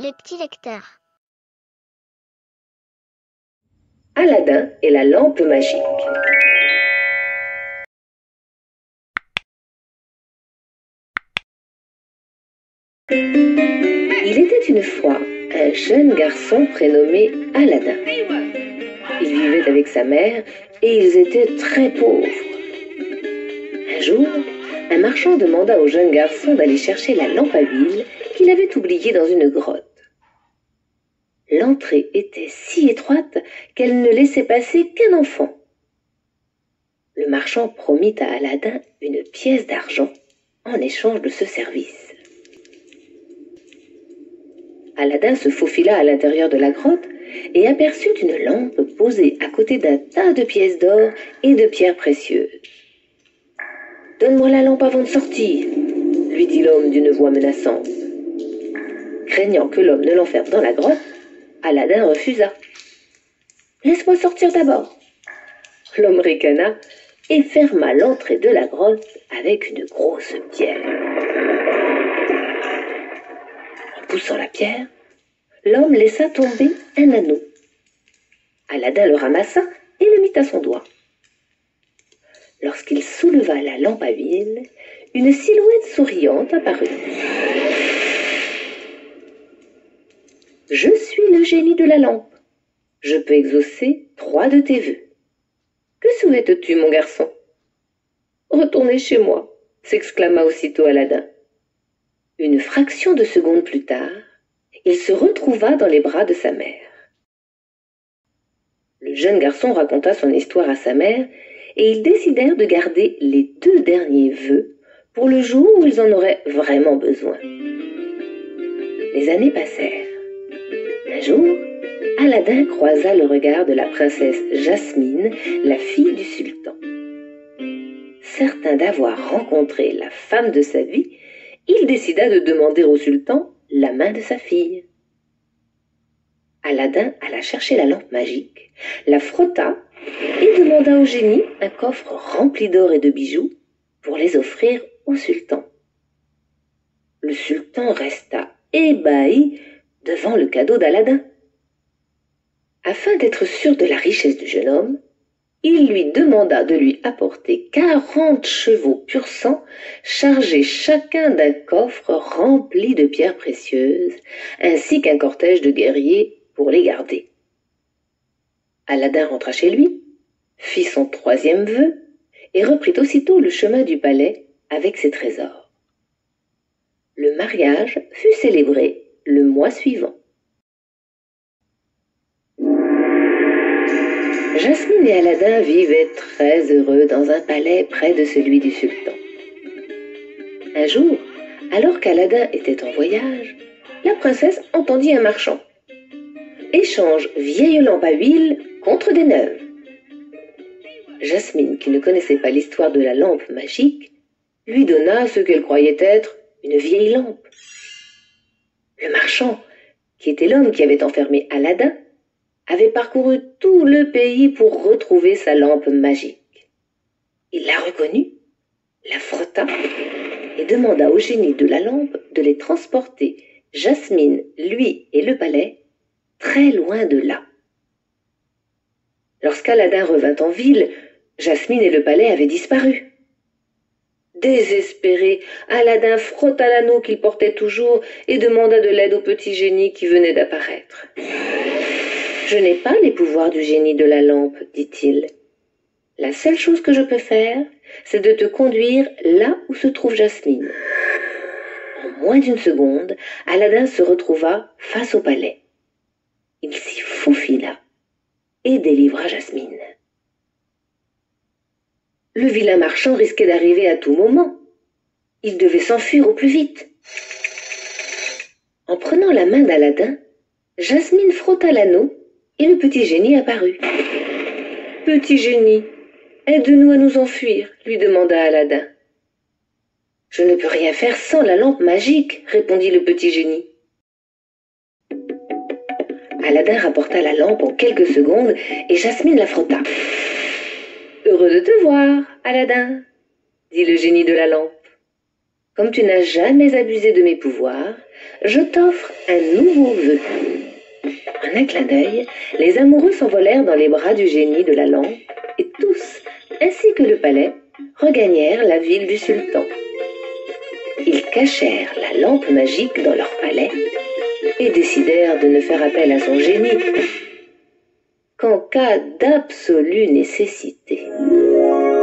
les petits lecteurs. Aladin et la lampe magique. Il était une fois un jeune garçon prénommé Aladin. Il vivait avec sa mère et ils étaient très pauvres. Un jour, un marchand demanda au jeune garçon d'aller chercher la lampe à huile qu'il avait oubliée dans une grotte. L'entrée était si étroite qu'elle ne laissait passer qu'un enfant. Le marchand promit à Aladin une pièce d'argent en échange de ce service. Aladin se faufila à l'intérieur de la grotte et aperçut une lampe posée à côté d'un tas de pièces d'or et de pierres précieuses. « Donne-moi la lampe avant de sortir !» lui dit l'homme d'une voix menaçante. Craignant que l'homme ne l'enferme dans la grotte, Aladin refusa. « Laisse-moi sortir d'abord !» L'homme ricana et ferma l'entrée de la grotte avec une grosse pierre. En poussant la pierre, l'homme laissa tomber un anneau. Aladin le ramassa et le mit à son doigt. Lorsqu'il souleva la lampe à huile, une silhouette souriante apparut. « Je suis le génie de la lampe. Je peux exaucer 3 de tes vœux. Que souhaites-tu, mon garçon ?»« Retourner chez moi, » s'exclama aussitôt Aladin. Une fraction de seconde plus tard, il se retrouva dans les bras de sa mère. Le jeune garçon raconta son histoire à sa mère et ils décidèrent de garder les 2 derniers vœux pour le jour où ils en auraient vraiment besoin. Les années passèrent. Un jour, Aladin croisa le regard de la princesse Jasmine, la fille du sultan. Certain d'avoir rencontré la femme de sa vie, il décida de demander au sultan la main de sa fille. Aladin alla chercher la lampe magique, la frotta et demanda au génie un coffre rempli d'or et de bijoux pour les offrir au sultan. Le sultan resta ébahi devant le cadeau d'Aladin. Afin d'être sûr de la richesse du jeune homme, il lui demanda de lui apporter 40 chevaux pur sang chargés chacun d'un coffre rempli de pierres précieuses, ainsi qu'un cortège de guerriers pour les garder. Aladin rentra chez lui, fit son 3e vœu et reprit aussitôt le chemin du palais avec ses trésors. Le mariage fut célébré le mois suivant. Jasmine et Aladin vivaient très heureux dans un palais près de celui du sultan. Un jour, alors qu'Aladin était en voyage, la princesse entendit un marchand. « Échange vieille lampe à huile contre des neuves. » Jasmine, qui ne connaissait pas l'histoire de la lampe magique, lui donna ce qu'elle croyait être une vieille lampe. Le marchand, qui était l'homme qui avait enfermé Aladin, avait parcouru tout le pays pour retrouver sa lampe magique. Il la reconnut, la frotta et demanda au génie de la lampe de les transporter, Jasmine, lui et le palais, très loin de là. Lorsqu'Aladin revint en ville, Jasmine et le palais avaient disparu. Désespéré, Aladin frotta l'anneau qu'il portait toujours et demanda de l'aide au petit génie qui venait d'apparaître. « Je n'ai pas les pouvoirs du génie de la lampe, dit-il. La seule chose que je peux faire, c'est de te conduire là où se trouve Jasmine. » En moins d'1 seconde, Aladin se retrouva face au palais. Il s'y faufila et délivra Jasmine. Le vilain marchand risquait d'arriver à tout moment. Il devait s'enfuir au plus vite. En prenant la main d'Aladin, Jasmine frotta l'anneau et le petit génie apparut. « Petit génie, aide-nous à nous enfuir, » lui demanda Aladin. « Je ne peux rien faire sans la lampe magique, » répondit le petit génie. Aladin rapporta la lampe en quelques secondes et Jasmine la frotta. « Heureux de te voir, Aladin, » dit le génie de la lampe. comme tu n'as jamais abusé de mes pouvoirs, je t'offre un nouveau vœu. En un clin d'œil, les amoureux s'envolèrent dans les bras du génie de la lampe et tous, ainsi que le palais, regagnèrent la ville du sultan. Ils cachèrent la lampe magique dans leur palais et décidèrent de ne faire appel à son génie qu'en cas d'absolue nécessité.